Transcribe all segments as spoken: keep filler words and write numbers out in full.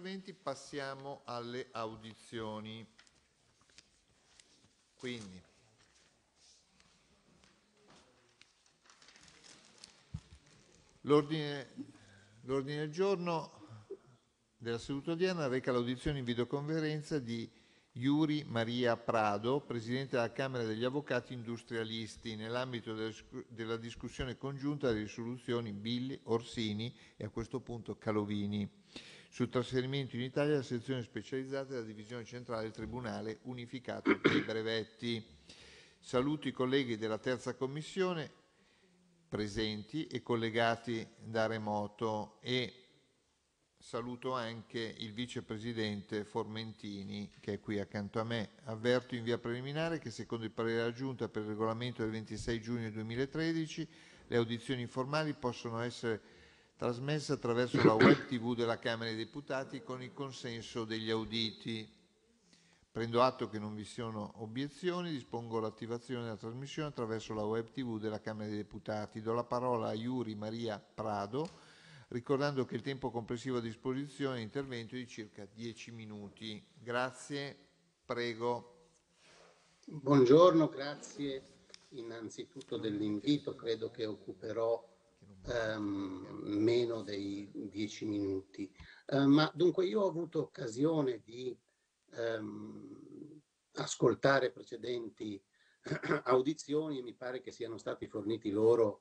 interventi, passiamo alle audizioni. Quindi, l'ordine, l'ordine del giorno della seduta odierna reca l'audizione in videoconferenza di Yuri Maria Prado, Presidente della Camera degli Avvocati Industrialisti, nell'ambito della discussione congiunta delle risoluzioni Billi, Orsini e a questo punto Calovini sul trasferimento in Italia della sezione specializzata della Divisione Centrale del Tribunale Unificato dei Brevetti. Saluto i colleghi della terza commissione presenti e collegati da remoto e saluto anche il vicepresidente Formentini che è qui accanto a me. Avverto in via preliminare che secondo il parere della Giunta per il regolamento del ventisei giugno duemilatredici le audizioni informali possono essere trasmesse attraverso la web tivù della Camera dei Deputati con il consenso degli auditi. Prendo atto che non vi siano obiezioni, dispongo l'attivazione della trasmissione attraverso la web tivù della Camera dei Deputati. Do la parola a Yuri Maria Prado, ricordando che il tempo complessivo a disposizione di intervento è di circa dieci minuti. Grazie, prego. Buongiorno, grazie innanzitutto dell'invito, credo che occuperò um, meno dei dieci minuti. Uh, ma dunque io ho avuto occasione di um, ascoltare precedenti audizioni e mi pare che siano stati forniti loro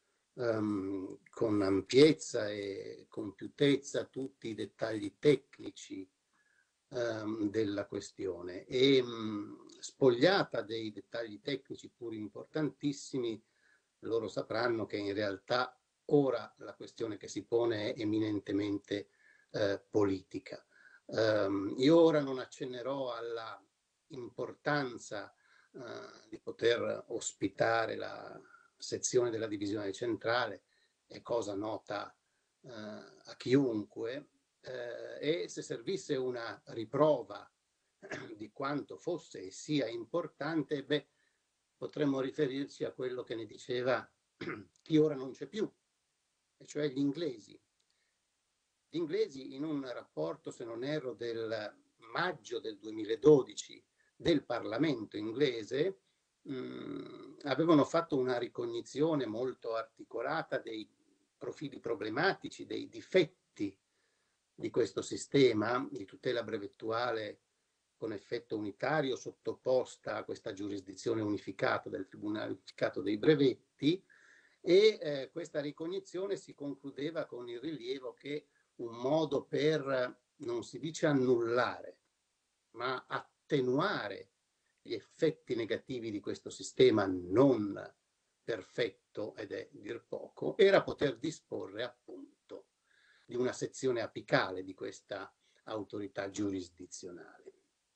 um, con ampiezza e compiutezza tutti i dettagli tecnici um, della questione e um, spogliata dei dettagli tecnici pur importantissimi, loro sapranno che in realtà ora la questione che si pone è eminentemente eh, politica. Um, io ora non accennerò alla importanza uh, di poter ospitare la sezione della divisione centrale, è cosa nota uh, a chiunque, uh, e se servisse una riprova di quanto fosse e sia importante, beh, potremmo riferirci a quello che ne diceva chi ora non c'è più, e cioè gli inglesi. Gli inglesi in un rapporto, se non erro, del maggio del duemiladodici del Parlamento inglese mh, avevano fatto una ricognizione molto articolata dei profili problematici, dei difetti di questo sistema di tutela brevettuale con effetto unitario sottoposta a questa giurisdizione unificata del Tribunale Unificato dei Brevetti e eh, questa ricognizione si concludeva con il rilievo che un modo per, non si dice annullare, ma attenuare gli effetti negativi di questo sistema non perfetto, ed è dir poco, era poter disporre appunto di una sezione apicale di questa autorità giurisdizionale.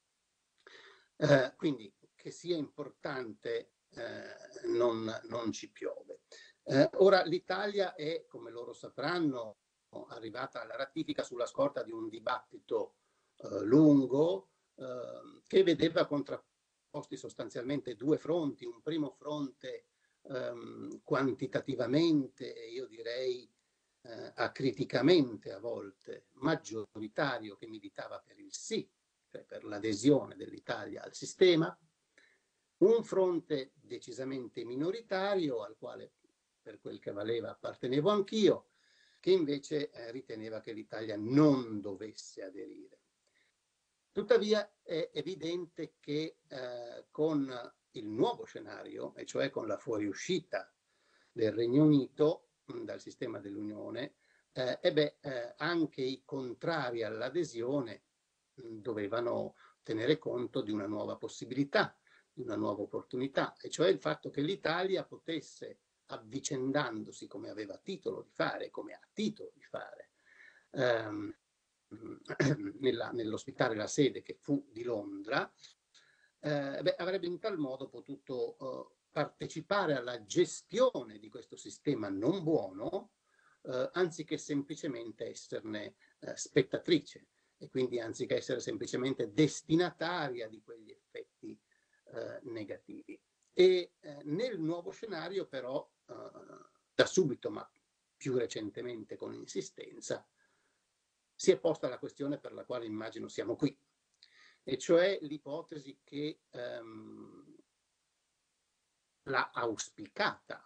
Eh, quindi che sia importante eh, non, non ci piove. Eh, ora l'Italia è, come loro sapranno, arrivata alla ratifica sulla scorta di un dibattito eh, lungo eh, che vedeva contrapposti sostanzialmente due fronti. Un primo fronte ehm, quantitativamente, io direi eh, acriticamente a volte, maggioritario, che militava per il sì, cioè per l'adesione dell'Italia al sistema, un fronte decisamente minoritario al quale, per quel che valeva, appartenevo anch'io, che invece eh, riteneva che l'Italia non dovesse aderire. Tuttavia è evidente che eh, con il nuovo scenario, e cioè con la fuoriuscita del Regno Unito mh, dal sistema dell'Unione, eh, e beh, eh, anche i contrari all'adesione mh, dovevano tenere conto di una nuova possibilità, di una nuova opportunità, e cioè il fatto che l'Italia potesse, avvicendandosi come aveva titolo di fare, come ha titolo di fare, ehm, nella, nell'ospitare la sede che fu di Londra, eh, beh, avrebbe in tal modo potuto eh, partecipare alla gestione di questo sistema non buono, eh, anziché semplicemente esserne eh, spettatrice e quindi anziché essere semplicemente destinataria di quegli effetti eh, negativi. E eh, nel nuovo scenario però, eh, da subito, ma più recentemente con insistenza, si è posta la questione per la quale immagino siamo qui, e cioè l'ipotesi che ehm, la auspicata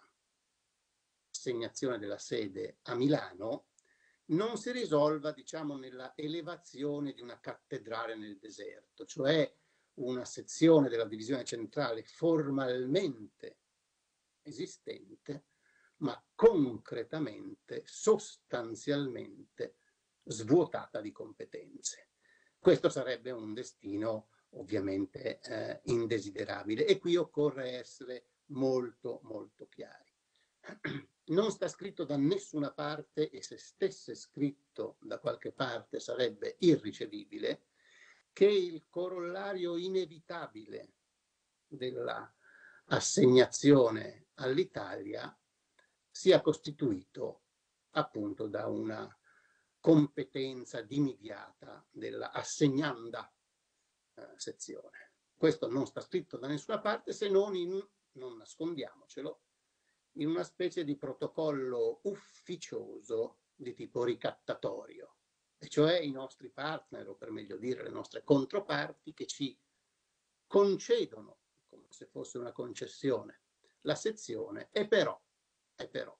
assegnazione della sede a Milano non si risolva, diciamo, nella elevazione di una cattedrale nel deserto, cioè una sezione della divisione centrale formalmente esistente, ma concretamente, sostanzialmente svuotata di competenze. Questo sarebbe un destino ovviamente eh, indesiderabile, e qui occorre essere molto molto chiari. Non sta scritto da nessuna parte, e se stesse scritto da qualche parte sarebbe irricevibile, che il corollario inevitabile della assegnazione all'Italia sia costituito appunto da una competenza dimidiata della assegnanda eh, sezione. Questo non sta scritto da nessuna parte, se non in, non nascondiamocelo, in una specie di protocollo ufficioso di tipo ricattatorio, e cioè i nostri partner, o per meglio dire le nostre controparti, che ci concedono, come se fosse una concessione, la sezione, e però, e però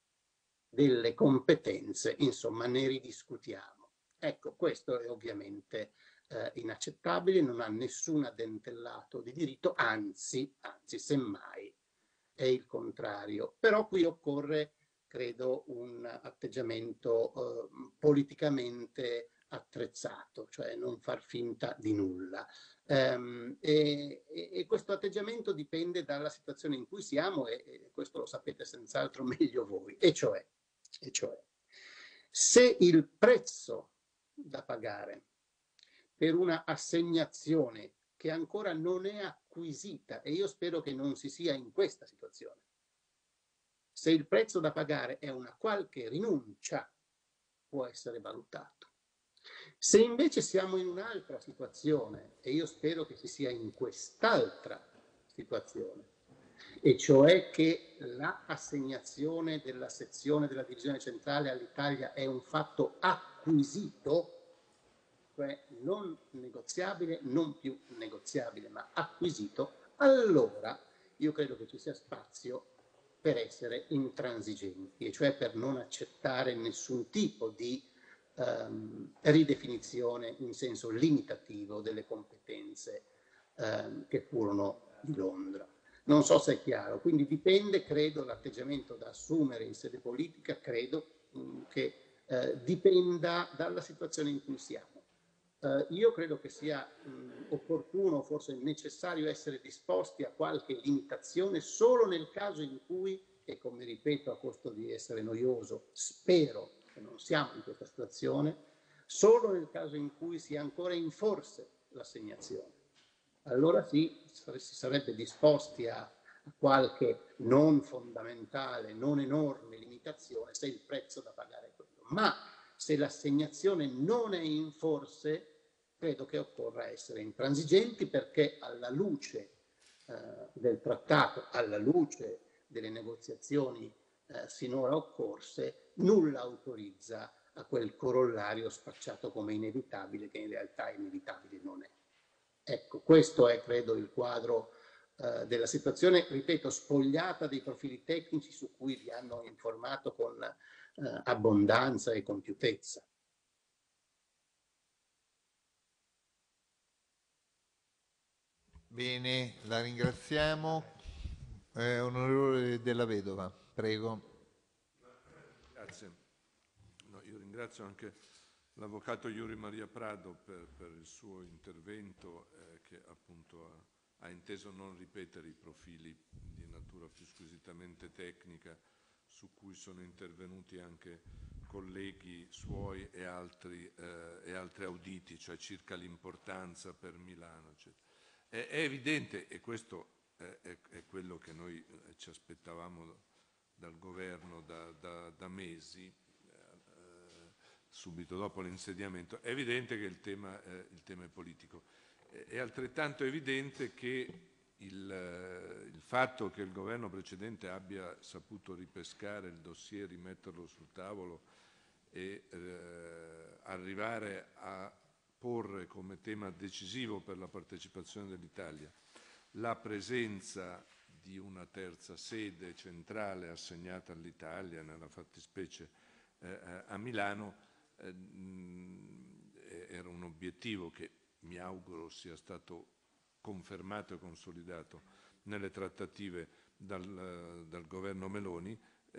delle competenze, insomma, ne ridiscutiamo. Ecco, questo è ovviamente eh, inaccettabile, non ha nessun addentellato di diritto, anzi, anzi, semmai è il contrario. Però qui occorre, credo, un atteggiamento eh, politicamente attrezzato, cioè non far finta di nulla. Um, e, e questo atteggiamento dipende dalla situazione in cui siamo, e, e questo lo sapete senz'altro meglio voi, e cioè, e cioè se il prezzo da pagare per una assegnazione che ancora non è acquisita, e io spero che non si sia in questa situazione, se il prezzo da pagare è una qualche rinuncia, può essere valutato. Se invece siamo in un'altra situazione, e io spero che si sia in quest'altra situazione, e cioè che l'assegnazione della sezione della divisione centrale all'Italia è un fatto acquisito, cioè non negoziabile, non più negoziabile, ma acquisito, allora io credo che ci sia spazio per essere intransigenti, e cioè per non accettare nessun tipo di ehm, ridefinizione in senso limitativo delle competenze ehm, che furono di Londra. Non so se è chiaro, quindi dipende, credo, l'atteggiamento da assumere in sede politica, credo mh, che eh, dipenda dalla situazione in cui siamo. Uh, io credo che sia mh, opportuno, forse necessario, essere disposti a qualche limitazione solo nel caso in cui, e come ripeto a costo di essere noioso, spero che non siamo in questa situazione, solo nel caso in cui sia ancora in forse l'assegnazione. Allora sì, si sarebbe disposti a, a qualche non fondamentale, non enorme limitazione, se il prezzo da pagare è quello. Ma se l'assegnazione non è in forse, credo che occorra essere intransigenti, perché alla luce eh, del trattato, alla luce delle negoziazioni eh, sinora occorse, nulla autorizza a quel corollario spacciato come inevitabile, che in realtà inevitabile non è. Ecco, questo è, credo, il quadro eh, della situazione, ripeto, spogliata dei profili tecnici su cui vi hanno informato con eh, abbondanza e compiutezza. Bene, la ringraziamo. Eh, onorevole Della Vedova, prego. Grazie. No, io ringrazio anche l'avvocato Iuri Maria Prado per, per il suo intervento eh, che appunto ha, ha inteso non ripetere i profili di natura più squisitamente tecnica su cui sono intervenuti anche colleghi suoi e altri, eh, e altri auditi, cioè circa l'importanza per Milano, eccetera. È, è evidente, e questo è, è, è quello che noi ci aspettavamo dal governo da, da, da mesi, eh, subito dopo l'insediamento, è evidente che il tema, eh, il tema è politico. È altrettanto evidente che il, il fatto che il governo precedente abbia saputo ripescare il dossier, rimetterlo sul tavolo e eh, arrivare a porre come tema decisivo per la partecipazione dell'Italia la presenza di una terza sede centrale assegnata all'Italia, nella fattispecie eh, a Milano, eh, era un obiettivo che mi auguro sia stato confermato e consolidato nelle trattative dal, dal governo Meloni.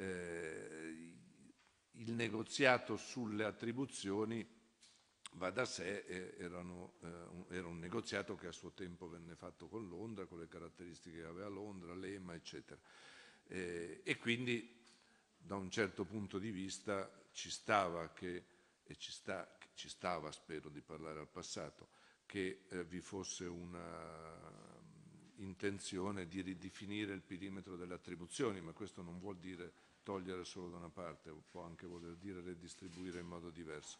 Eh, il negoziato sulle attribuzioni, va da sé, eh, erano, eh, un, era un negoziato che a suo tempo venne fatto con Londra, con le caratteristiche che aveva Londra, l'E M A, eccetera. Eh, e quindi da un certo punto di vista ci stava che, e ci, sta, ci stava, spero di parlare al passato, che eh, vi fosse una intenzione di ridefinire il perimetro delle attribuzioni, ma questo non vuol dire togliere solo da una parte, può anche voler dire redistribuire in modo diverso.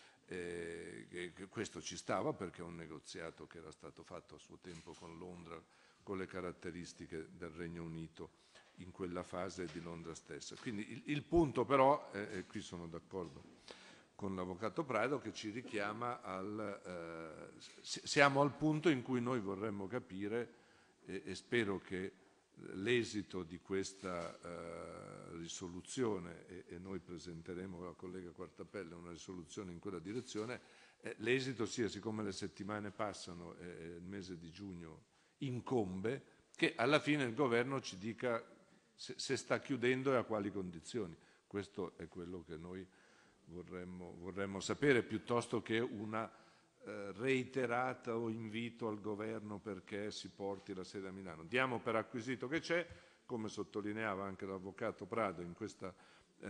Eh, che, che questo ci stava perché è un negoziato che era stato fatto a suo tempo con Londra, con le caratteristiche del Regno Unito in quella fase di Londra stessa. Quindi il, il punto però, eh, e qui sono d'accordo con l'avvocato Prado, che ci richiama al... Eh, siamo al punto in cui noi vorremmo capire, e, e spero che l'esito di questa eh, risoluzione, e, e noi presenteremo con la collega Quartapelle una risoluzione in quella direzione, eh, l'esito sia, siccome le settimane passano e eh, il mese di giugno incombe, che alla fine il governo ci dica se, se sta chiudendo e a quali condizioni. Questo è quello che noi vorremmo, vorremmo sapere, piuttosto che una eh, reiterata o invito al governo perché si porti la sede a Milano. Diamo per acquisito che c'è, come sottolineava anche l'avvocato Prado in questa eh,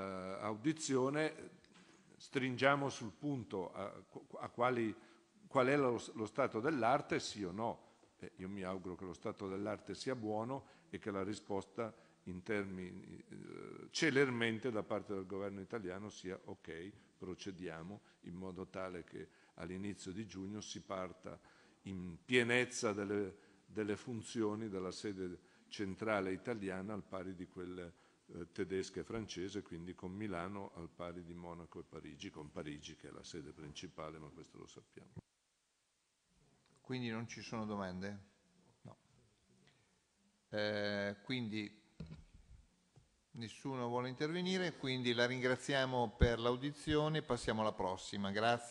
audizione, stringiamo sul punto a, a quali, qual è lo, lo stato dell'arte, sì o no. Eh, io mi auguro che lo stato dell'arte sia buono e che la risposta in termini eh, celermente da parte del governo italiano sia ok, procediamo in modo tale che all'inizio di giugno si parta in pienezza delle, delle funzioni della sede centrale italiana al pari di quelle eh, tedesche e francese, quindi con Milano al pari di Monaco e Parigi, con Parigi che è la sede principale, ma questo lo sappiamo. Quindi non ci sono domande? No. Eh, quindi nessuno vuole intervenire, quindi la ringraziamo per l'audizione, passiamo alla prossima. Grazie.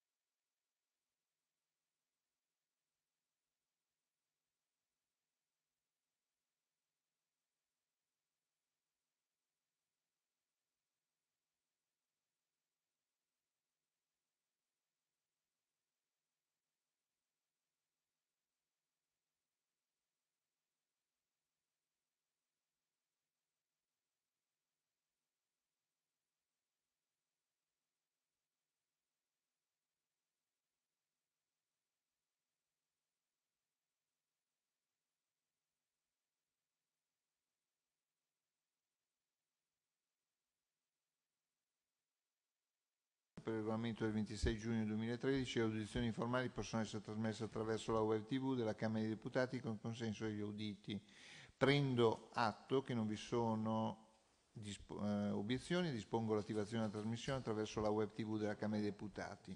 Per il regolamento del ventisei giugno duemilatredici, le audizioni informali possono essere trasmesse attraverso la web tivù della Camera dei Deputati con consenso degli auditi. Prendo atto che non vi sono dispo- eh, obiezioni, dispongo l'attivazione della trasmissione attraverso la web tivù della Camera dei Deputati.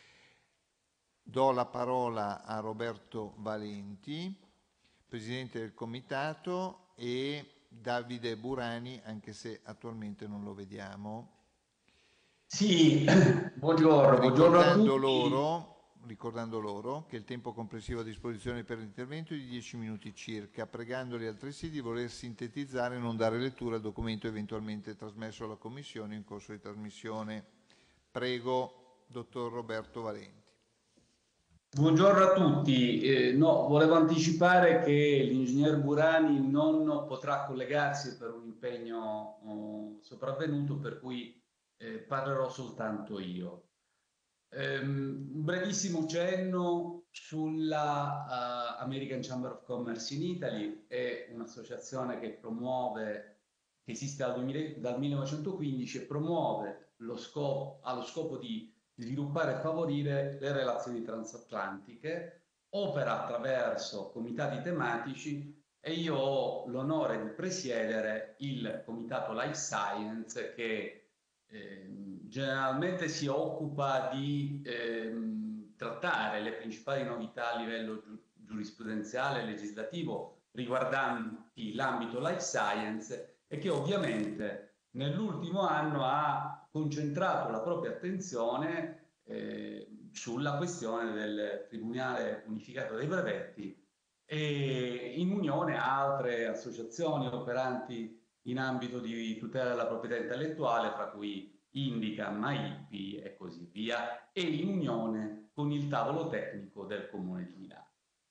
Do la parola a Roberto Valenti, Presidente del Comitato, e Davide Burani, anche se attualmente non lo vediamo. Sì, buongiorno, buongiorno a tutti. Loro, ricordando loro che il tempo complessivo a disposizione per l'intervento è di dieci minuti circa, pregandoli altresì di voler sintetizzare e non dare lettura al documento eventualmente trasmesso alla Commissione in corso di trasmissione. Prego, dottor Roberto Valenti. Buongiorno a tutti. Eh, no, volevo anticipare che l'ingegner Burani non potrà collegarsi per un impegno oh, sopravvenuto, per cui eh, parlerò soltanto io. Um, un brevissimo cenno sulla uh, American Chamber of Commerce in Italy. È un'associazione che promuove, che esiste dal, duemila, dal millenovecentoquindici e promuove lo scopo, ha lo scopo di sviluppare e favorire le relazioni transatlantiche, opera attraverso comitati tematici e io ho l'onore di presiedere il comitato Life Science che eh, generalmente si occupa di ehm, trattare le principali novità a livello giu giurisprudenziale e legislativo riguardanti l'ambito life science, e che ovviamente nell'ultimo anno ha concentrato la propria attenzione eh, sulla questione del Tribunale Unificato dei Brevetti, e in unione a altre associazioni operanti in ambito di tutela della proprietà intellettuale, fra cui Indicam, MAIPI e così via, e in unione con il tavolo tecnico del Comune di Milano.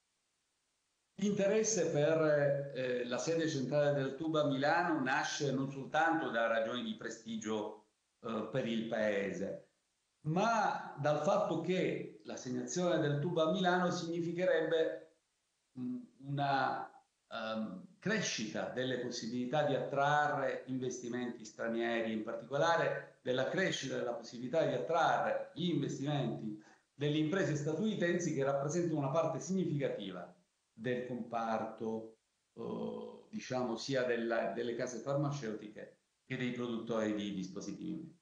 L'interesse per eh, la sede centrale del T U B a Milano nasce non soltanto da ragioni di prestigio eh, per il Paese, ma dal fatto che l'assegnazione del T U B a Milano significherebbe mh, una um, crescita delle possibilità di attrarre investimenti stranieri, in particolare della crescita della possibilità di attrarre gli investimenti delle imprese statunitensi, che rappresentano una parte significativa del comparto, eh, diciamo, sia della, delle case farmaceutiche che dei produttori di dispositivi medici.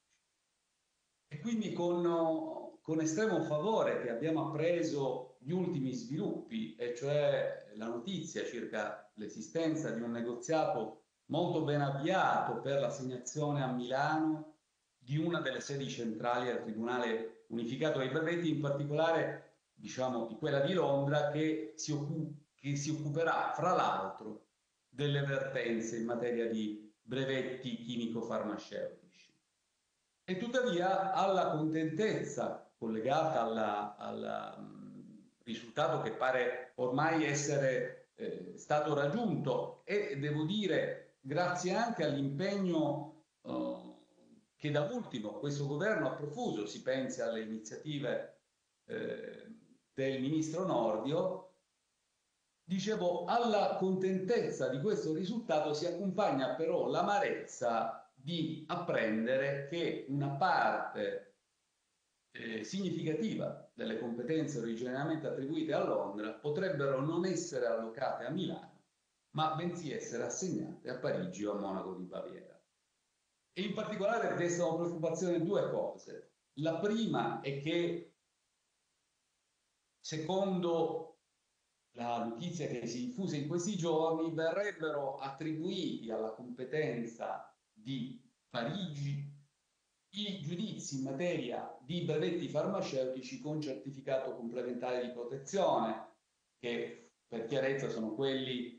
E quindi con, con estremo favore che abbiamo appreso gli ultimi sviluppi, e cioè la notizia circa l'esistenza di un negoziato molto ben avviato per l'assegnazione a Milano di una delle sedi centrali al Tribunale Unificato dei Brevetti, in particolare, diciamo, di quella di Londra, che si, occupa, che si occuperà, fra l'altro, delle vertenze in materia di brevetti chimico-farmaceutici. E tuttavia, alla contentezza collegata alla, alla mh, risultato che pare ormai essere eh, stato raggiunto, e devo dire grazie anche all'impegno eh, che da ultimo questo governo ha profuso, si pensi alle iniziative eh, del ministro Nordio, dicevo, alla contentezza di questo risultato si accompagna però l'amarezza di apprendere che una parte eh, significativa delle competenze originariamente attribuite a Londra potrebbero non essere allocate a Milano, ma bensì essere assegnate a Parigi o a Monaco di Baviera. E in particolare destano preoccupazione due cose. La prima è che, secondo la notizia che si diffuse in questi giorni, verrebbero attribuiti alla competenza di Parigi i giudizi in materia di brevetti farmaceutici con certificato complementare di protezione, che per chiarezza sono quelli,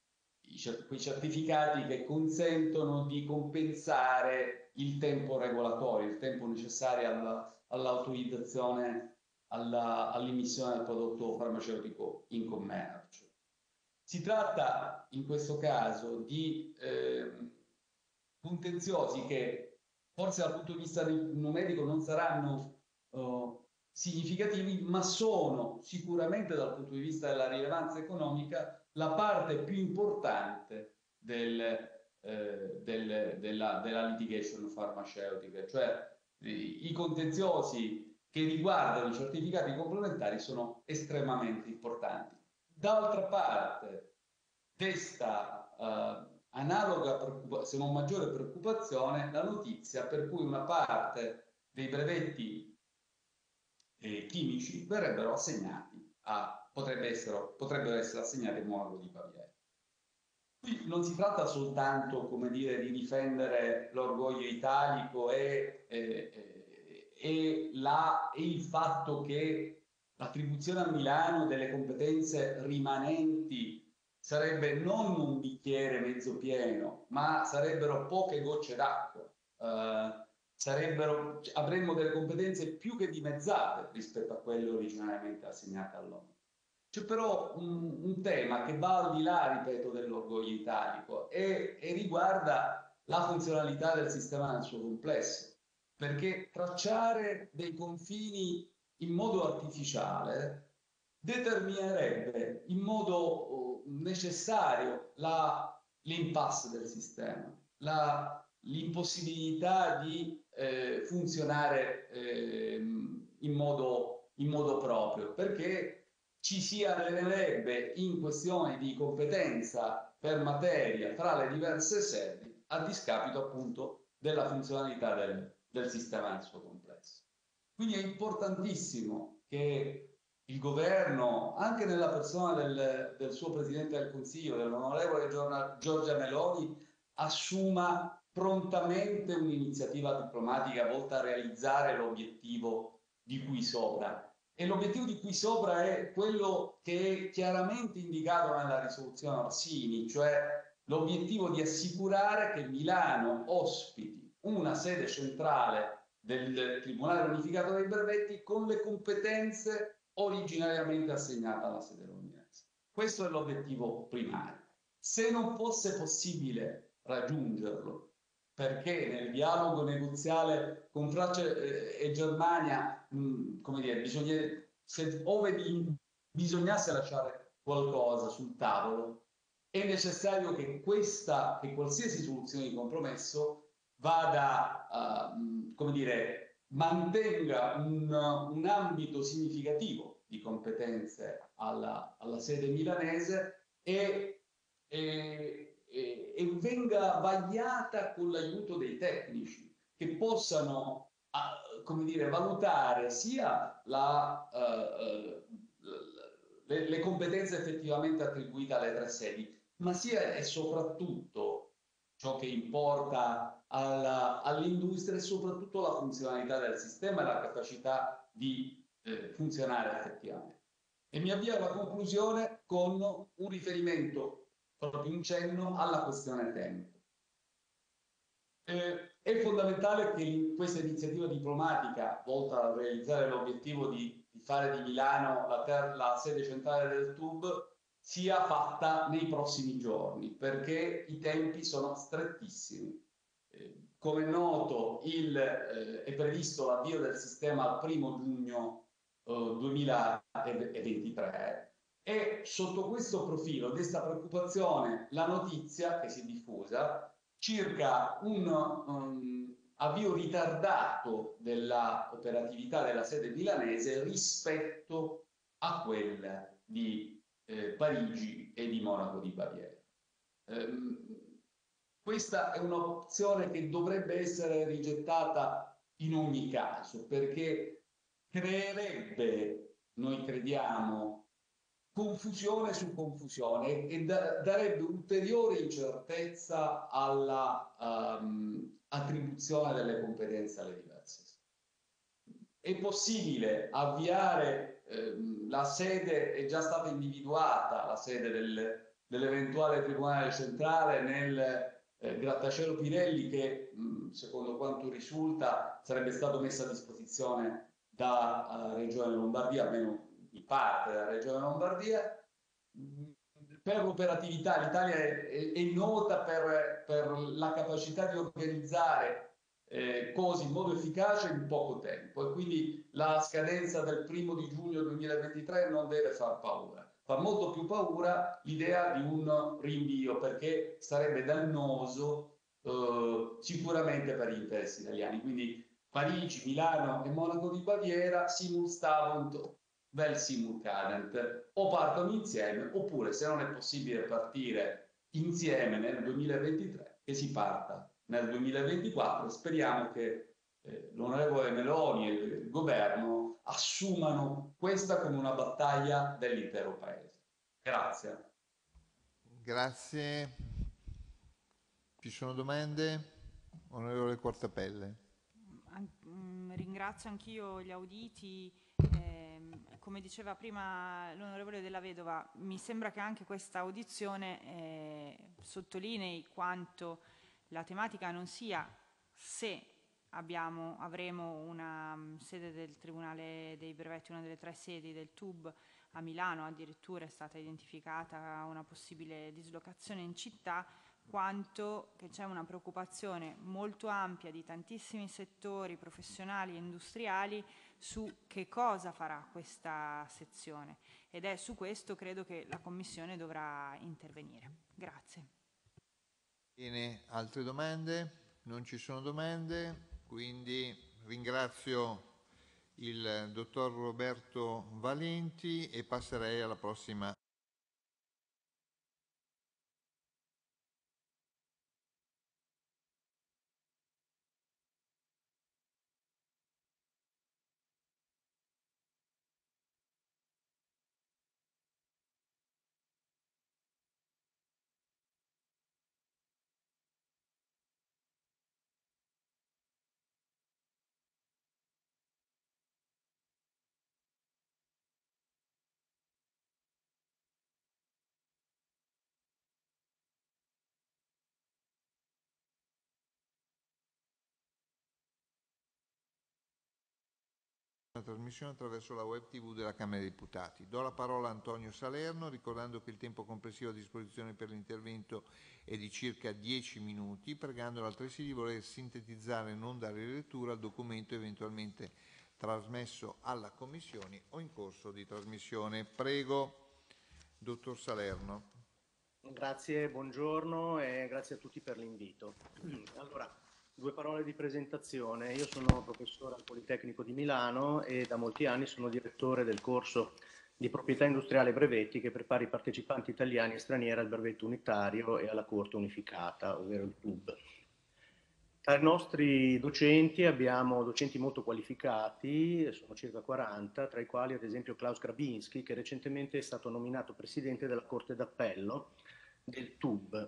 quei certificati che consentono di compensare il tempo regolatorio, il tempo necessario all'autorizzazione all'immissione del prodotto farmaceutico in commercio. Si tratta in questo caso di eh, contenziosi che forse dal punto di vista numerico non saranno uh, significativi, ma sono sicuramente dal punto di vista della rilevanza economica la parte più importante del, eh, del, della, della litigation farmaceutica, cioè i, i contenziosi che riguardano i certificati complementari sono estremamente importanti. D'altra parte, desta uh, analoga, se non maggiore preoccupazione, la notizia per cui una parte dei brevetti eh, chimici verrebbero assegnati a, potrebbe essere, potrebbero essere assegnati a Monaco di Baviera. Qui non si tratta soltanto, come dire, di difendere l'orgoglio italico e, e, e, la, e il fatto che l'attribuzione a Milano delle competenze rimanenti sarebbe non un bicchiere mezzo pieno, ma sarebbero poche gocce d'acqua. Uh, sarebbero, avremmo delle competenze più che dimezzate rispetto a quelle originariamente assegnate a Londra. C'è però un, un tema che va al di là, ripeto, dell'orgoglio italico e, e riguarda la funzionalità del sistema nel suo complesso, perché tracciare dei confini in modo artificiale determinerebbe in modo necessario l'impasse del sistema, l'impossibilità di eh, funzionare eh, in, modo, in modo proprio, perché ci si allenerebbe in questioni di competenza per materia tra le diverse sedi a discapito appunto della funzionalità del, del sistema nel suo complesso. Quindi è importantissimo che il governo, anche nella persona del, del suo Presidente del Consiglio, dell'onorevole Giorgia Meloni, assuma prontamente un'iniziativa diplomatica volta a realizzare l'obiettivo di cui sopra. E l'obiettivo di cui sopra è quello che è chiaramente indicato nella risoluzione Orsini, cioè l'obiettivo di assicurare che Milano ospiti una sede centrale del Tribunale Unificato dei Brevetti con le competenze originariamente assegnate alla sede londinese. Questo è l'obiettivo primario. Se non fosse possibile raggiungerlo, perché nel dialogo negoziale con Francia e Germania, mh, come dire, bisogna, se ove bi, bisognasse lasciare qualcosa sul tavolo, è necessario che questa, che qualsiasi soluzione di compromesso vada, uh, come dire, mantenga un, un ambito significativo di competenze alla, alla sede milanese e, e, e, e venga vagliata con l'aiuto dei tecnici che possano, uh, come dire, valutare sia la, uh, uh, le, le competenze effettivamente attribuite alle tre sedi, ma sia e soprattutto ciò che importa all'industria e soprattutto la funzionalità del sistema e la capacità di eh, funzionare effettivamente. E mi avvio alla conclusione con un riferimento, proprio un cenno alla questione tempo. Eh, è fondamentale che questa iniziativa diplomatica volta a realizzare l'obiettivo di, di fare di Milano la, ter- la sede centrale del T U B sia fatta nei prossimi giorni, perché i tempi sono strettissimi. Eh, come è noto, il, eh, è previsto l'avvio del sistema al primo giugno eh, duemilaventitré e sotto questo profilo desta preoccupazione la notizia che si è diffusa circa un um, avvio ritardato della operatività della sede milanese rispetto a quella di eh, Parigi e di Monaco di Baviera. Um, questa è un'opzione che dovrebbe essere rigettata in ogni caso, perché creerebbe, noi crediamo, confusione su confusione e da, darebbe ulteriore incertezza alla um, attribuzione delle competenze alle diverse. È possibile avviare, ehm, la sede è già stata individuata, la sede del, dell'eventuale Tribunale Centrale nel eh, grattacielo Pirelli che, mh, secondo quanto risulta, sarebbe stato messo a disposizione da uh, Regione Lombardia, almeno di parte della Regione Lombardia. Per l'operatività l'Italia è, è, è nota per, per la capacità di organizzare eh, cose in modo efficace in poco tempo e quindi la scadenza del primo di giugno duemilaventitré non deve far paura. Fa molto più paura l'idea di un rinvio perché sarebbe dannoso eh, sicuramente per gli interessi italiani. Quindi Parigi, Milano e Monaco di Baviera simul stabunt vel simul cadent, o partono insieme oppure se non è possibile partire insieme nel duemilaventitré che si parta nel duemilaventiquattro. Speriamo che eh, l'onorevole Meloni e il governo assumano questa come una battaglia dell'intero paese. Grazie. Grazie. Ci sono domande? Onorevole Quartapelle. An- ringrazio anch'io gli auditi. Ehm, come diceva prima l'onorevole Della Vedova, mi sembra che anche questa audizione eh, sottolinei quanto la tematica non sia se abbiamo, avremo una um, sede del Tribunale dei Brevetti, una delle tre sedi del T U B a Milano, addirittura è stata identificata una possibile dislocazione in città, quanto che c'è una preoccupazione molto ampia di tantissimi settori professionali e industriali su che cosa farà questa sezione, ed è su questo credo che la Commissione dovrà intervenire. Grazie. Bene, altre domande? Non ci sono domande, quindi ringrazio il dottor Roberto Valenti e passerei alla prossima La trasmissione attraverso la web tivù della Camera dei Deputati. Do la parola a Antonio Salerno, ricordando che il tempo complessivo a disposizione per l'intervento è di circa dieci minuti, pregandolo altresì di voler sintetizzare e non dare lettura al documento eventualmente trasmesso alla Commissione o in corso di trasmissione. Prego, dottor Salerno. Grazie, buongiorno e grazie a tutti per l'invito. Allora, due parole di presentazione. Io sono professore al Politecnico di Milano e da molti anni sono direttore del corso di proprietà industriale e brevetti che prepara i partecipanti italiani e stranieri al brevetto unitario e alla Corte unificata, ovvero il T U B. Tra i nostri docenti abbiamo docenti molto qualificati, sono circa quaranta, tra i quali ad esempio Klaus Grabinski, che recentemente è stato nominato presidente della Corte d'Appello del T U B.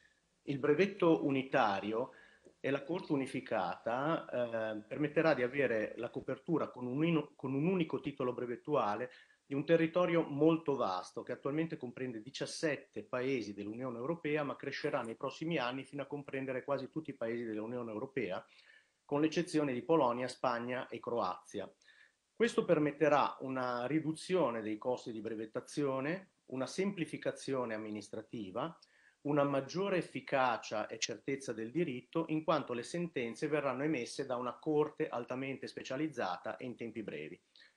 Il brevetto unitario e la Corte unificata eh, permetterà di avere la copertura con un, con un unico titolo brevettuale di un territorio molto vasto che attualmente comprende diciassette paesi dell'Unione Europea, ma crescerà nei prossimi anni fino a comprendere quasi tutti i paesi dell'Unione Europea, con l'eccezione di Polonia, Spagna e Croazia. Questo permetterà una riduzione dei costi di brevettazione, una semplificazione amministrativa, una maggiore efficacia e certezza del diritto, in quanto le sentenze verranno emesse da una corte altamente specializzata e in tempi brevi.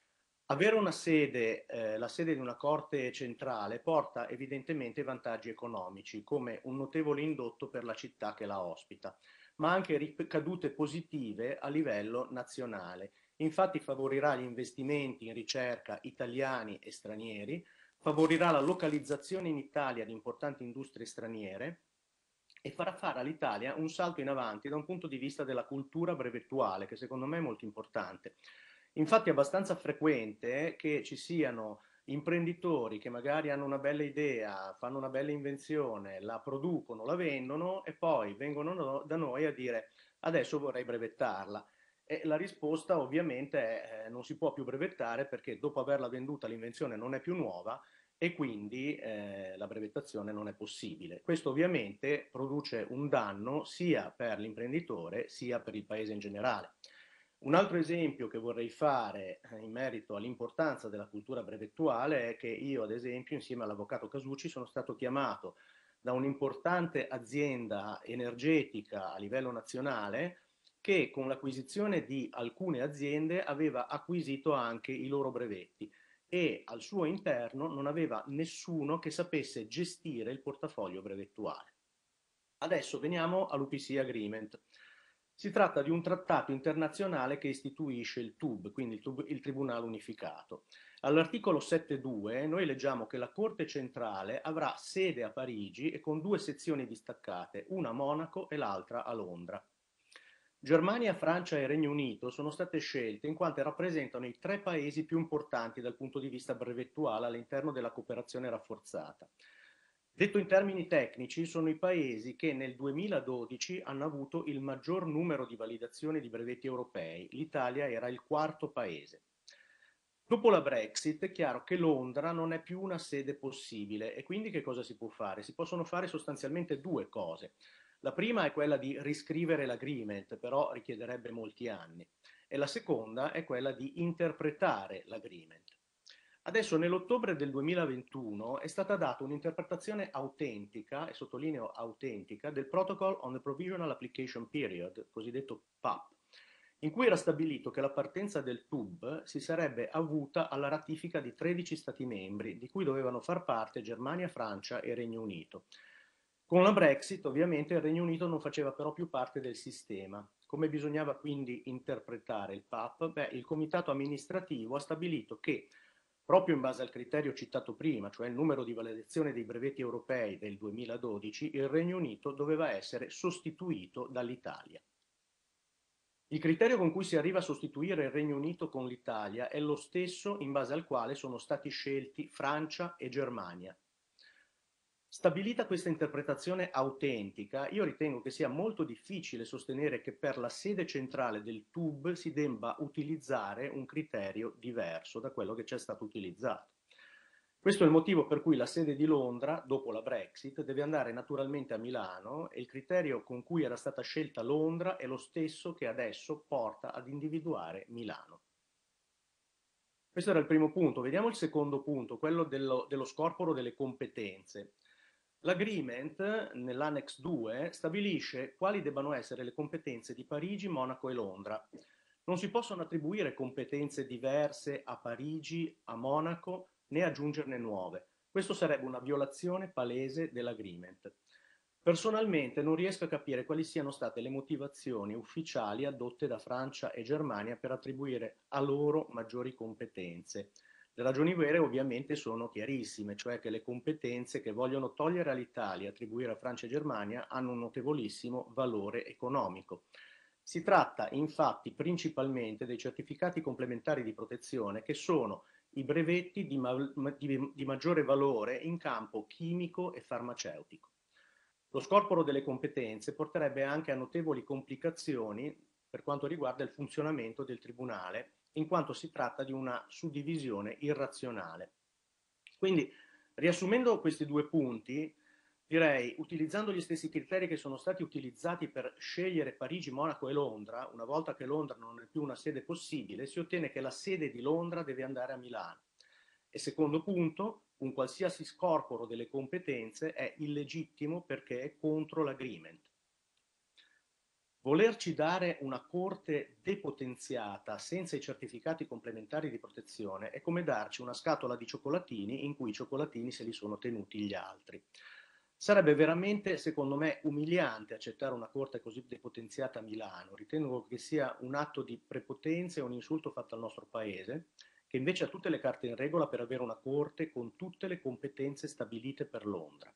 Avere una sede, eh, la sede di una corte centrale porta evidentemente vantaggi economici, come un notevole indotto per la città che la ospita, ma anche ricadute positive a livello nazionale. Infatti favorirà gli investimenti in ricerca italiani e stranieri, favorirà la localizzazione in Italia di importanti industrie straniere e farà fare all'Italia un salto in avanti da un punto di vista della cultura brevettuale, che secondo me è molto importante. Infatti è abbastanza frequente che ci siano imprenditori che magari hanno una bella idea, fanno una bella invenzione, la producono, la vendono e poi vengono da noi a dire adesso vorrei brevettarla. E la risposta ovviamente è eh, non si può più brevettare perché dopo averla venduta l'invenzione non è più nuova e quindi eh, la brevettazione non è possibile. Questo ovviamente produce un danno sia per l'imprenditore sia per il paese in generale. Un altro esempio che vorrei fare in merito all'importanza della cultura brevettuale è che io, ad esempio, insieme all'avvocato Casucci, sono stato chiamato da un'importante azienda energetica a livello nazionale che con l'acquisizione di alcune aziende aveva acquisito anche i loro brevetti e al suo interno non aveva nessuno che sapesse gestire il portafoglio brevettuale. Adesso veniamo all'U P C Agreement. Si tratta di un trattato internazionale che istituisce il T U B, quindi il, T U B, il Tribunale Unificato. All'articolo sette punto due noi leggiamo che la Corte Centrale avrà sede a Parigi e con due sezioni distaccate, una a Monaco e l'altra a Londra. Germania, Francia e Regno Unito sono state scelte in quanto rappresentano i tre paesi più importanti dal punto di vista brevettuale all'interno della cooperazione rafforzata. Detto in termini tecnici, sono i paesi che nel duemiladodici hanno avuto il maggior numero di validazioni di brevetti europei. L'Italia era il quarto paese. Dopo la Brexit è chiaro che Londra non è più una sede possibile e quindi che cosa si può fare? Si possono fare sostanzialmente due cose. La prima è quella di riscrivere l'agreement, però richiederebbe molti anni, e la seconda è quella di interpretare l'agreement. Adesso nell'ottobre del duemilaventuno è stata data un'interpretazione autentica, e sottolineo autentica, del Protocol on the Provisional Application Period, cosiddetto P A P, in cui era stabilito che la partenza del T U B si sarebbe avuta alla ratifica di tredici Stati membri, di cui dovevano far parte Germania, Francia e Regno Unito. Con la Brexit ovviamente il Regno Unito non faceva però più parte del sistema. Come bisognava quindi interpretare il P A P? Beh, il comitato amministrativo ha stabilito che proprio in base al criterio citato prima, cioè il numero di validazione dei brevetti europei del duemiladodici, il Regno Unito doveva essere sostituito dall'Italia. Il criterio con cui si arriva a sostituire il Regno Unito con l'Italia è lo stesso in base al quale sono stati scelti Francia e Germania. Stabilita questa interpretazione autentica, io ritengo che sia molto difficile sostenere che per la sede centrale del T U B si debba utilizzare un criterio diverso da quello che c'è stato utilizzato. Questo è il motivo per cui la sede di Londra, dopo la Brexit, deve andare naturalmente a Milano e il criterio con cui era stata scelta Londra è lo stesso che adesso porta ad individuare Milano. Questo era il primo punto. Vediamo il secondo punto, quello dello, dello scorporo delle competenze. L'agreement, nell'Annex due, stabilisce quali debbano essere le competenze di Parigi, Monaco e Londra. Non si possono attribuire competenze diverse a Parigi, a Monaco, né aggiungerne nuove. Questo sarebbe una violazione palese dell'agreement. Personalmente non riesco a capire quali siano state le motivazioni ufficiali addotte da Francia e Germania per attribuire a loro maggiori competenze. Le ragioni vere ovviamente sono chiarissime, cioè che le competenze che vogliono togliere all'Italia e attribuire a Francia e Germania hanno un notevolissimo valore economico. Si tratta infatti principalmente dei certificati complementari di protezione, che sono i brevetti di, ma di, di maggiore valore in campo chimico e farmaceutico. Lo scorporo delle competenze porterebbe anche a notevoli complicazioni per quanto riguarda il funzionamento del Tribunale, in quanto si tratta di una suddivisione irrazionale. Quindi, riassumendo questi due punti, direi, utilizzando gli stessi criteri che sono stati utilizzati per scegliere Parigi, Monaco e Londra, una volta che Londra non è più una sede possibile, si ottiene che la sede di Londra deve andare a Milano. E secondo punto, un qualsiasi scorporo delle competenze è illegittimo perché è contro l'agreement. Volerci dare una corte depotenziata senza i certificati complementari di protezione è come darci una scatola di cioccolatini in cui i cioccolatini se li sono tenuti gli altri. Sarebbe veramente, secondo me, umiliante accettare una corte così depotenziata a Milano. Ritengo che sia un atto di prepotenza e un insulto fatto al nostro paese, che invece ha tutte le carte in regola per avere una corte con tutte le competenze stabilite per Londra.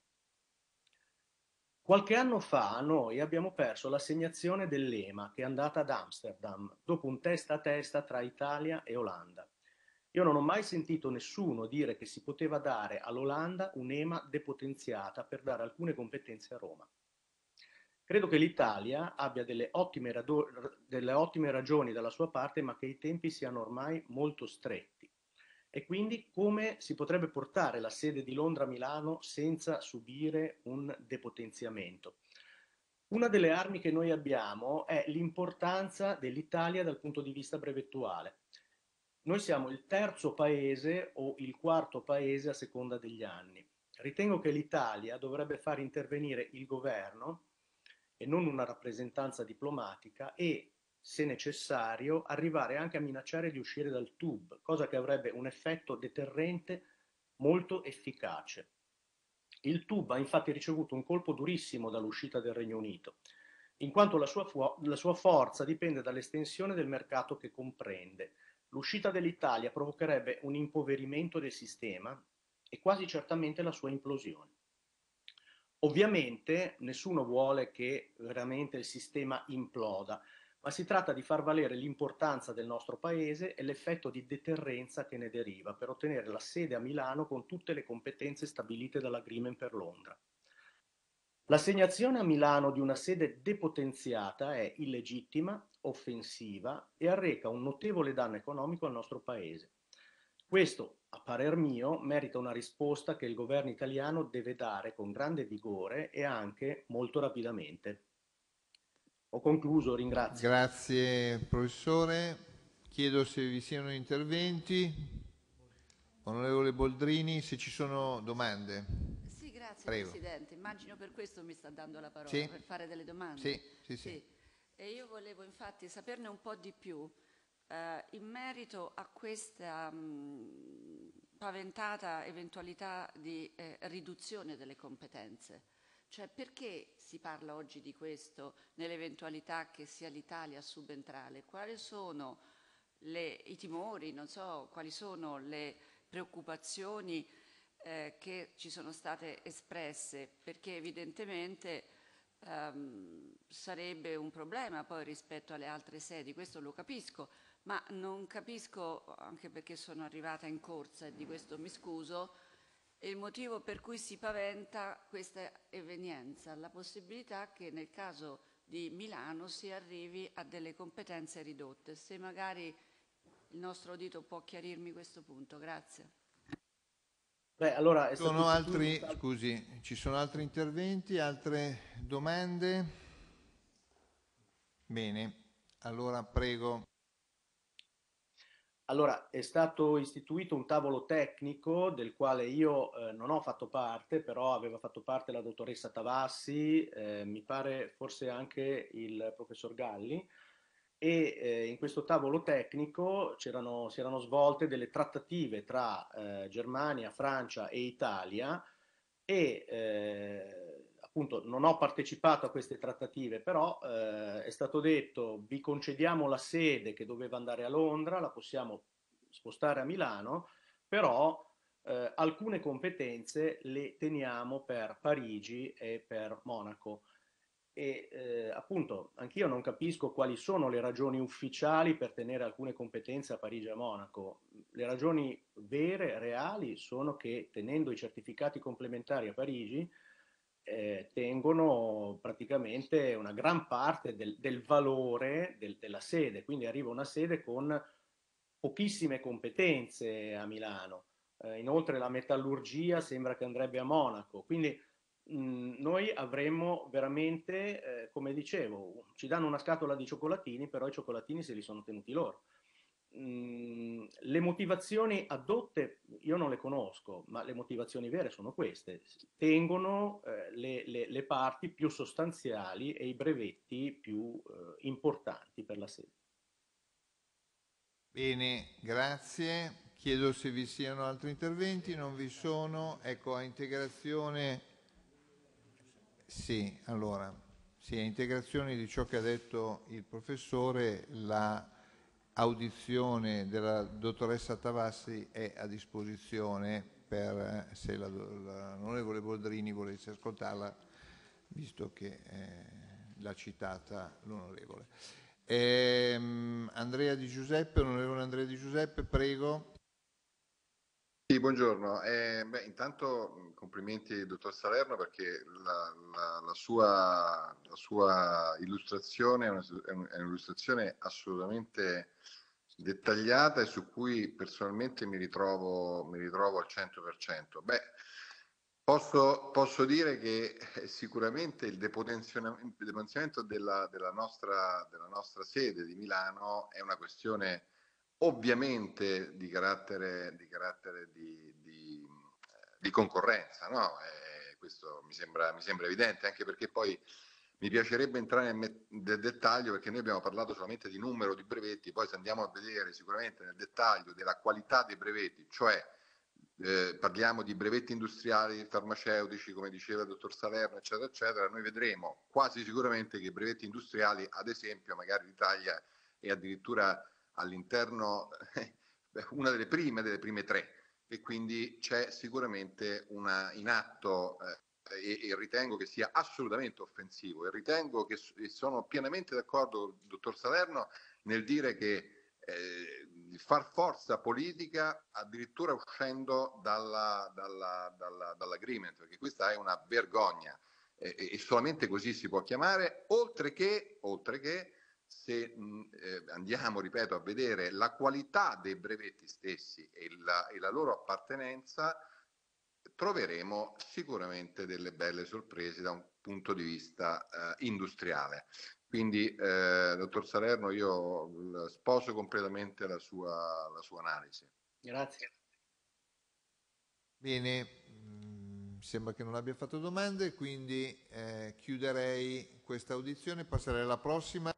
Qualche anno fa noi abbiamo perso l'assegnazione dell'E M A che è andata ad Amsterdam dopo un testa a testa tra Italia e Olanda. Io non ho mai sentito nessuno dire che si poteva dare all'Olanda un'E M A depotenziata per dare alcune competenze a Roma. Credo che l'Italia abbia delle ottime, delle ottime ragioni dalla sua parte, ma che i tempi siano ormai molto stretti. E quindi come si potrebbe portare la sede di Londra a Milano senza subire un depotenziamento? Una delle armi che noi abbiamo è l'importanza dell'Italia dal punto di vista brevettuale. Noi siamo il terzo paese o il quarto paese a seconda degli anni. Ritengo che l'Italia dovrebbe far intervenire il governo e non una rappresentanza diplomatica e, se necessario, arrivare anche a minacciare di uscire dal T U B, cosa che avrebbe un effetto deterrente molto efficace. Il T U B ha infatti ricevuto un colpo durissimo dall'uscita del Regno Unito, in quanto la sua, la sua forza dipende dall'estensione del mercato che comprende. L'uscita dell'Italia provocherebbe un impoverimento del sistema e quasi certamente la sua implosione. Ovviamente nessuno vuole che veramente il sistema imploda, ma si tratta di far valere l'importanza del nostro paese e l'effetto di deterrenza che ne deriva per ottenere la sede a Milano con tutte le competenze stabilite dall'agreement per Londra. L'assegnazione a Milano di una sede depotenziata è illegittima, offensiva e arreca un notevole danno economico al nostro paese. Questo, a parer mio, merita una risposta che il governo italiano deve dare con grande vigore e anche molto rapidamente. Ho concluso, ringrazio. Grazie professore. Chiedo se vi siano interventi. Onorevole Boldrini, se ci sono domande. Sì, grazie. Prego. Presidente. Immagino per questo mi sta dando la parola, Sì. per fare delle domande. Sì, sì, sì. Sì. E io volevo infatti saperne un po' di più eh, in merito a questa mh, paventata eventualità di eh, riduzione delle competenze. Cioè, perché si parla oggi di questo nell'eventualità che sia l'Italia a subentrare? Quali sono le, i timori, non so, quali sono le preoccupazioni eh, che ci sono state espresse? Perché evidentemente ehm, sarebbe un problema poi rispetto alle altre sedi, questo lo capisco, ma non capisco, anche perché sono arrivata in corsa e di questo mi scuso, il motivo per cui si paventa questa evenienza, la possibilità che nel caso di Milano si arrivi a delle competenze ridotte. Se magari il nostro audito può chiarirmi questo punto. Grazie. Beh, allora è Sono altri, scusi, ci sono altri interventi, altre domande? Bene, allora prego. Allora, è stato istituito un tavolo tecnico del quale io eh, non ho fatto parte, però aveva fatto parte la dottoressa Tavassi, eh, mi pare forse anche il professor Galli, e eh, in questo tavolo tecnico c'erano, si erano svolte delle trattative tra eh, Germania, Francia e Italia e eh, appunto non ho partecipato a queste trattative, però eh, è stato detto vi concediamo la sede che doveva andare a Londra, la possiamo spostare a Milano, però eh, alcune competenze le teniamo per Parigi e per Monaco. E eh, appunto anch'io non capisco quali sono le ragioni ufficiali per tenere alcune competenze a Parigi e a Monaco. Le ragioni vere, reali, sono che tenendo i certificati complementari a Parigi eh, tengono praticamente una gran parte del, del valore del, della sede, quindi arriva una sede con pochissime competenze a Milano. Eh, inoltre la metallurgia sembra che andrebbe a Monaco, quindi noi avremmo veramente, eh, come dicevo, ci danno una scatola di cioccolatini, però i cioccolatini se li sono tenuti loro. Mm, le motivazioni addotte io non le conosco, ma le motivazioni vere sono queste. Tengono eh, le, le, le parti più sostanziali e i brevetti più eh, importanti per la sede. Bene, grazie. Chiedo se vi siano altri interventi, non vi sono. Ecco, a integrazione, sì, allora, sì, a integrazione di ciò che ha detto il professore, la audizione della dottoressa Tavassi è a disposizione per se la, l'onorevole Boldrini volesse ascoltarla, visto che eh, l'ha citata l'onorevole. Eh, Andrea Di Giuseppe, onorevole Andrea Di Giuseppe, prego. Sì, buongiorno. Eh, beh, intanto complimenti dottor Salerno perché la, la, la, sua, la sua illustrazione è, una, è un'illustrazione assolutamente dettagliata e su cui personalmente mi ritrovo, mi ritrovo al cento per cento. Beh, posso, posso dire che sicuramente il depotenzionamento, il depotenzionamento della, della, nostra, della nostra sede di Milano è una questione ovviamente di carattere di, carattere di, di, di concorrenza, no? Eh, questo mi sembra, mi sembra evidente, anche perché poi mi piacerebbe entrare nel, nel dettaglio, perché noi abbiamo parlato solamente di numero di brevetti, poi se andiamo a vedere sicuramente nel dettaglio della qualità dei brevetti, cioè eh, parliamo di brevetti industriali, farmaceutici, come diceva il dottor Salerno, eccetera, eccetera, noi vedremo quasi sicuramente che i brevetti industriali, ad esempio, magari l'Italia è addirittura all'interno una delle prime, delle prime tre, e quindi c'è sicuramente una in atto eh, e, e ritengo che sia assolutamente offensivo e ritengo che e sono pienamente d'accordo, dottor Salerno, nel dire che eh, far forza politica addirittura uscendo dalla, dalla, dalla, dall'agreement, perché questa è una vergogna eh, e solamente così si può chiamare, oltre che, oltre che se mh, eh, andiamo, ripeto, a vedere la qualità dei brevetti stessi e la, e la loro appartenenza, troveremo sicuramente delle belle sorprese da un punto di vista eh, industriale. Quindi, eh, dottor Salerno, io sposo completamente la sua, la sua analisi. Grazie. Bene, mh, sembra che non abbia fatto domande, quindi eh, chiuderei questa audizione e passerei alla prossima.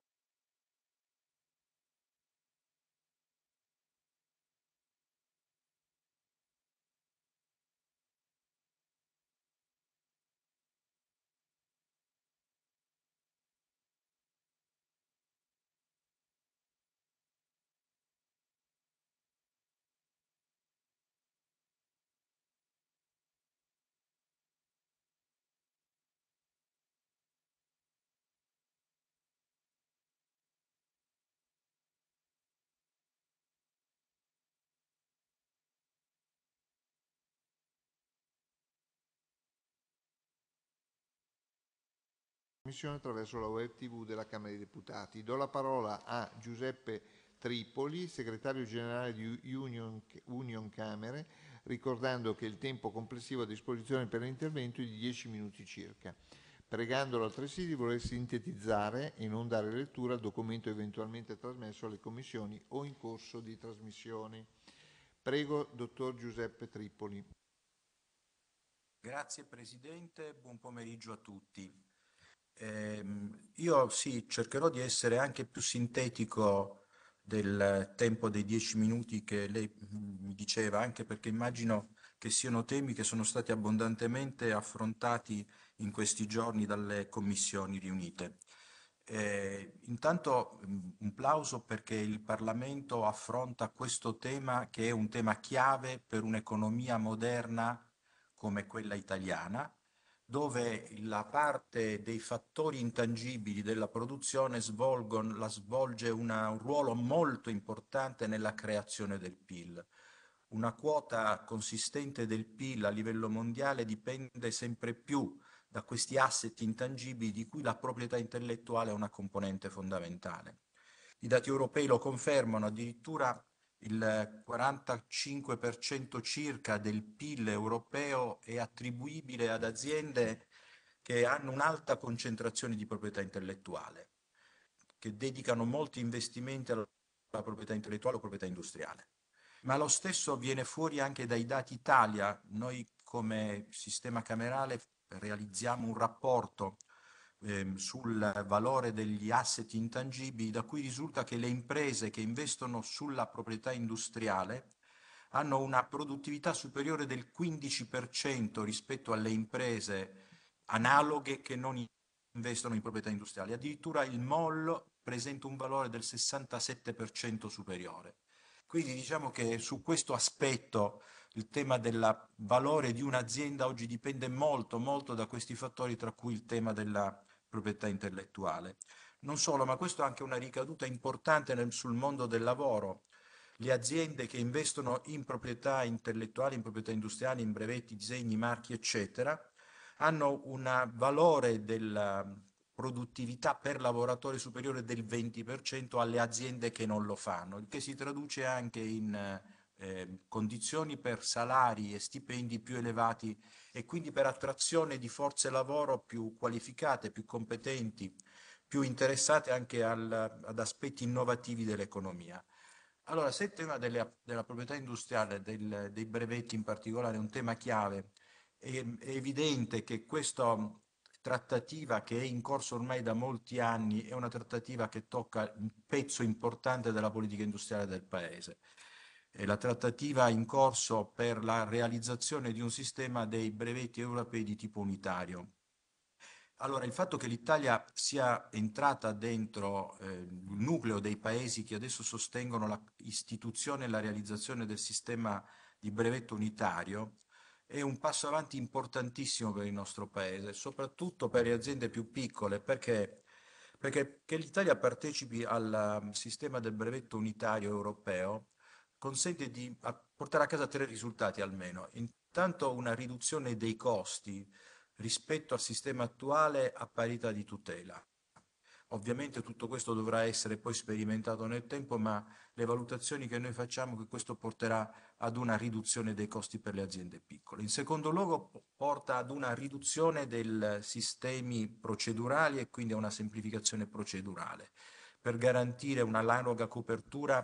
Attraverso la web tivù della Camera dei Deputati. Do la parola a Giuseppe Tripoli, segretario generale di Union, Union Camere, ricordando che il tempo complessivo a disposizione per l'intervento è di dieci minuti circa. pregandolo altresì di voler sintetizzare e non dare lettura al documento eventualmente trasmesso alle commissioni o in corso di trasmissione. Prego, dottor Giuseppe Tripoli. Grazie Presidente, buon pomeriggio a tutti. Eh, io sì, cercherò di essere anche più sintetico del tempo dei dieci minuti che lei mi diceva, anche perché immagino che siano temi che sono stati abbondantemente affrontati in questi giorni dalle commissioni riunite. Eh, intanto un plauso perché il Parlamento affronta questo tema che è un tema chiave per un'economia moderna come quella italiana, dove la parte dei fattori intangibili della produzione svolgono, la svolge una, un ruolo molto importante nella creazione del P I L. Una quota consistente del P I L a livello mondiale dipende sempre più da questi asset intangibili di cui la proprietà intellettuale è una componente fondamentale. I dati europei lo confermano, addirittura il quarantacinque per cento circa del P I L europeo è attribuibile ad aziende che hanno un'alta concentrazione di proprietà intellettuale, che dedicano molti investimenti alla proprietà intellettuale o proprietà industriale. Ma lo stesso viene fuori anche dai dati Italia. Noi come sistema camerale realizziamo un rapporto eh, sul valore degli asset intangibili, da cui risulta che le imprese che investono sulla proprietà industriale hanno una produttività superiore del quindici per cento rispetto alle imprese analoghe che non investono in proprietà industriali. Addirittura il M O L presenta un valore del sessantasette per cento superiore. Quindi diciamo che su questo aspetto il tema del valore di un'azienda oggi dipende molto, molto da questi fattori, tra cui il tema della proprietà intellettuale. Non solo, ma questo ha anche una ricaduta importante nel, sul mondo del lavoro. Le aziende che investono in proprietà intellettuali, in proprietà industriali, in brevetti, disegni, marchi, eccetera, hanno un valore della produttività per lavoratore superiore del venti per cento alle aziende che non lo fanno, il che si traduce anche in eh, condizioni per salari e stipendi più elevati e quindi per attrazione di forze lavoro più qualificate, più competenti, più interessate anche al, ad aspetti innovativi dell'economia. Allora, se il tema delle, della proprietà industriale, del, dei brevetti in particolare, è un tema chiave, è, è evidente che questa trattativa che è in corso ormai da molti anni è una trattativa che tocca un pezzo importante della politica industriale del Paese. È la trattativa in corso per la realizzazione di un sistema dei brevetti europei di tipo unitario. Allora, il fatto che l'Italia sia entrata dentro eh, il nucleo dei paesi che adesso sostengono l'istituzione e la realizzazione del sistema di brevetto unitario è un passo avanti importantissimo per il nostro Paese, soprattutto per le aziende più piccole, perché, perché che l'Italia partecipi al sistema del brevetto unitario europeo consente di portare a casa tre risultati almeno. Intanto una riduzione dei costi rispetto al sistema attuale a parità di tutela. Ovviamente tutto questo dovrà essere poi sperimentato nel tempo, ma le valutazioni che noi facciamo che questo porterà ad una riduzione dei costi per le aziende piccole. In secondo luogo porta ad una riduzione dei sistemi procedurali e quindi a una semplificazione procedurale per garantire un'analoga copertura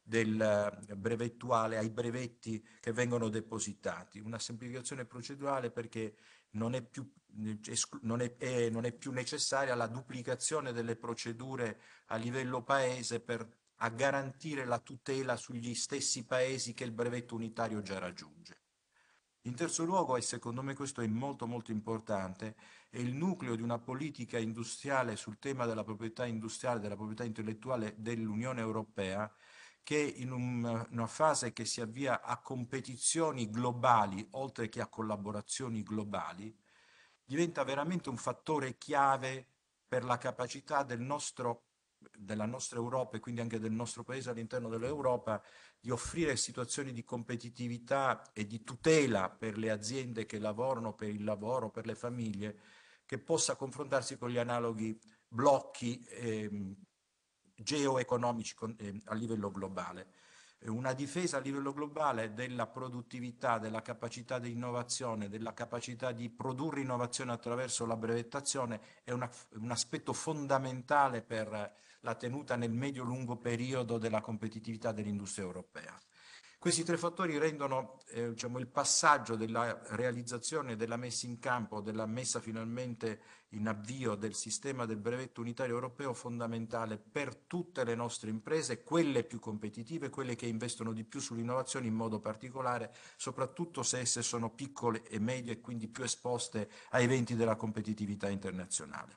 del brevettuale ai brevetti che vengono depositati, una semplificazione procedurale perché non è più, non è, è, non è più necessaria la duplicazione delle procedure a livello paese per a garantire la tutela sugli stessi paesi che il brevetto unitario già raggiunge. In terzo luogo, e secondo me questo è molto molto importante, è il nucleo di una politica industriale sul tema della proprietà industriale, della proprietà intellettuale dell'Unione Europea, che in un, una fase che si avvia a competizioni globali, oltre che a collaborazioni globali, diventa veramente un fattore chiave per la capacità del nostro, della nostra Europa e quindi anche del nostro Paese all'interno dell'Europa di offrire situazioni di competitività e di tutela per le aziende che lavorano, per il lavoro, per le famiglie, che possa confrontarsi con gli analoghi blocchi eh, geoeconomici con, eh, a livello globale. Una difesa a livello globale della produttività, della capacità di innovazione, della capacità di produrre innovazione attraverso la brevettazione è una, un aspetto fondamentale per la tenuta nel medio-lungo periodo della competitività dell'industria europea. Questi tre fattori rendono eh, diciamo, il passaggio della realizzazione, della messa in campo, della messa finalmente in avvio del sistema del brevetto unitario europeo fondamentale per tutte le nostre imprese, quelle più competitive, quelle che investono di più sull'innovazione in modo particolare, soprattutto se esse sono piccole e medie e quindi più esposte ai venti della competitività internazionale.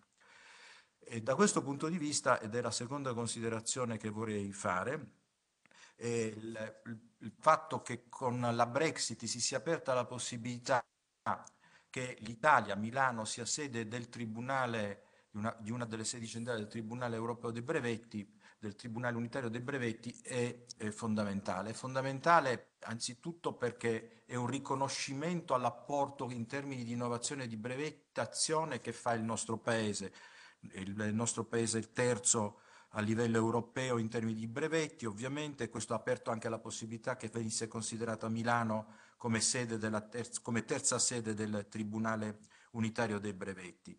E da questo punto di vista, ed è la seconda considerazione che vorrei fare, eh, il, il, il fatto che con la Brexit si sia aperta la possibilità che l'Italia, Milano, sia sede del Tribunale, di una, di una delle sedi centrali del Tribunale Europeo dei Brevetti, del Tribunale Unitario dei Brevetti, è, è fondamentale. È fondamentale anzitutto perché è un riconoscimento all'apporto in termini di innovazione e di brevettazione che fa il nostro Paese. Il, il nostro Paese è il terzo a livello europeo in termini di brevetti, ovviamente questo ha aperto anche la possibilità che venisse considerata Milano come, sede della terza, come terza sede del Tribunale Unitario dei Brevetti,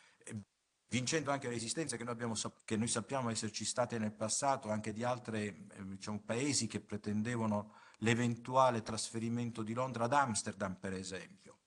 vincendo anche resistenze che noi, abbiamo, che noi sappiamo esserci state nel passato, anche di altri eh, diciamo, paesi che pretendevano l'eventuale trasferimento di Londra ad Amsterdam, per esempio.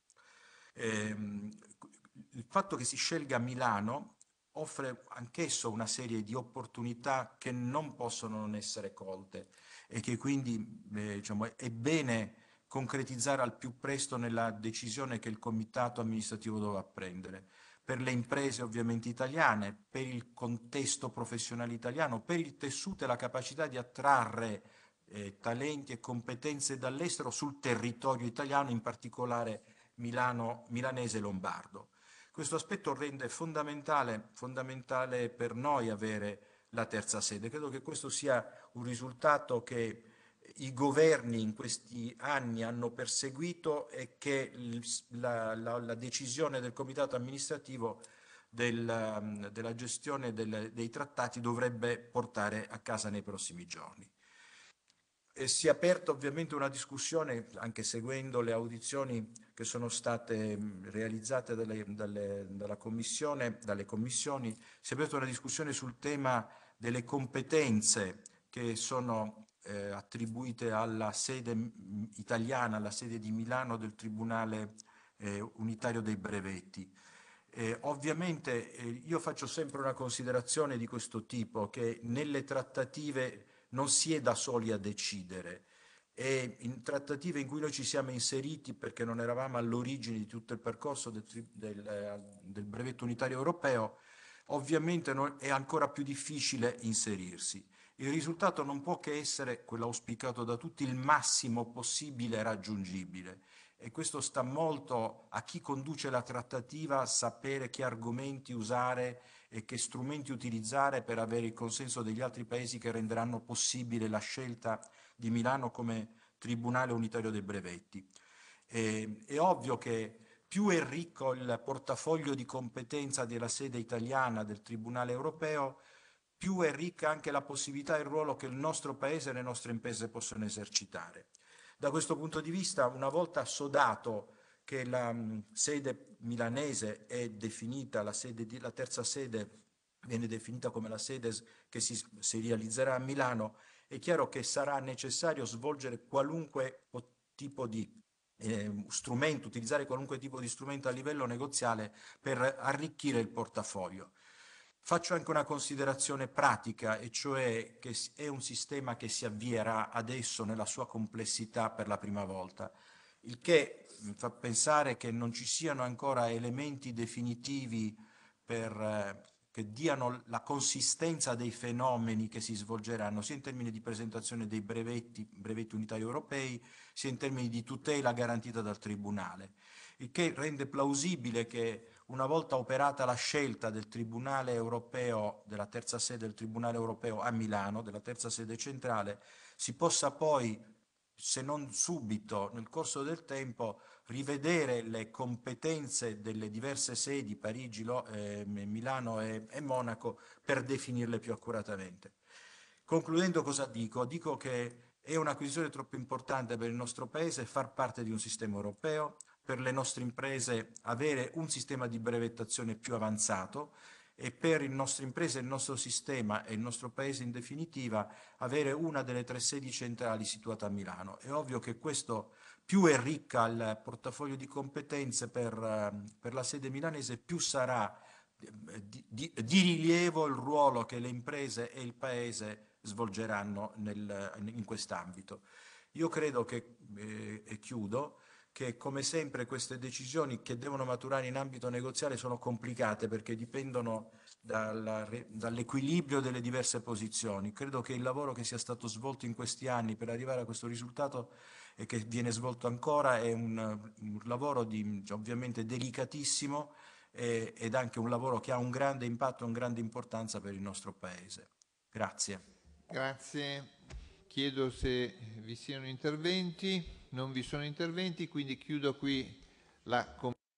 Ehm, il fatto che si scelga Milano offre anch'esso una serie di opportunità che non possono non essere colte e che quindi eh, diciamo, è bene concretizzare al più presto nella decisione che il comitato amministrativo dovrà prendere. Per le imprese ovviamente italiane, per il contesto professionale italiano, per il tessuto e la capacità di attrarre eh, talenti e competenze dall'estero sul territorio italiano, in particolare Milano, milanese e lombardo. Questo aspetto rende fondamentale, fondamentale per noi avere la terza sede. Credo che questo sia un risultato che i governi in questi anni hanno perseguito e che la, la, la decisione del comitato amministrativo del, della gestione del, dei trattati dovrebbe portare a casa nei prossimi giorni. E si è aperta ovviamente una discussione, anche seguendo le audizioni che sono state realizzate dalle, dalle, dalla commissione, dalle commissioni, si è aperta una discussione sul tema delle competenze che sono eh, attribuite alla sede italiana, alla sede di Milano del Tribunale eh, Unitario dei Brevetti. Eh, ovviamente eh, io faccio sempre una considerazione di questo tipo, che nelle trattative non si è da soli a decidere, e in trattative in cui noi ci siamo inseriti perché non eravamo all'origine di tutto il percorso del, del, del brevetto unitario europeo, ovviamente è ancora più difficile inserirsi. Il risultato non può che essere quello auspicato da tutti, il massimo possibile raggiungibile, e questo sta molto a chi conduce la trattativa sapere che argomenti usare e che strumenti utilizzare per avere il consenso degli altri paesi che renderanno possibile la scelta di Milano come Tribunale Unitario dei Brevetti. E, è ovvio che più è ricco il portafoglio di competenza della sede italiana del Tribunale Europeo, più è ricca anche la possibilità e il ruolo che il nostro Paese e le nostre imprese possono esercitare. Da questo punto di vista, una volta assodato che la mh, sede milanese è definita, la, sede di, la terza sede viene definita come la sede che si, si realizzerà a Milano, è chiaro che sarà necessario svolgere qualunque tipo di eh, strumento, utilizzare qualunque tipo di strumento a livello negoziale per arricchire il portafoglio. Faccio anche una considerazione pratica, e cioè che è un sistema che si avvierà adesso nella sua complessità per la prima volta, il che mi fa pensare che non ci siano ancora elementi definitivi per, eh, che diano la consistenza dei fenomeni che si svolgeranno, sia in termini di presentazione dei brevetti, brevetti unitari europei, sia in termini di tutela garantita dal Tribunale, il che rende plausibile che una volta operata la scelta del Tribunale europeo, della terza sede del Tribunale europeo a Milano, della terza sede centrale, si possa poi, se non subito, nel corso del tempo, rivedere le competenze delle diverse sedi, Parigi, eh, Milano e, e Monaco, per definirle più accuratamente. Concludendo, cosa dico? Dico che È un'acquisizione troppo importante per il nostro Paese far parte di un sistema europeo, per le nostre imprese avere un sistema di brevettazione più avanzato e per le nostre imprese, il nostro sistema e il nostro Paese in definitiva avere una delle tre sedi centrali situata a Milano. È ovvio che questo più è ricca il portafoglio di competenze per, per la sede milanese, più sarà di, di, di rilievo il ruolo che le imprese e il Paese svolgeranno nel, in quest'ambito. Io credo che, eh, e chiudo, che come sempre queste decisioni che devono maturare in ambito negoziale sono complicate perché dipendono dalla, dall'equilibrio delle diverse posizioni. Credo che il lavoro che sia stato svolto in questi anni per arrivare a questo risultato e che viene svolto ancora è un, un lavoro di, ovviamente delicatissimo eh, ed anche un lavoro che ha un grande impatto e una grande importanza per il nostro Paese. Grazie. Grazie. Chiedo se vi siano interventi. Non vi sono interventi, quindi chiudo qui la commissione.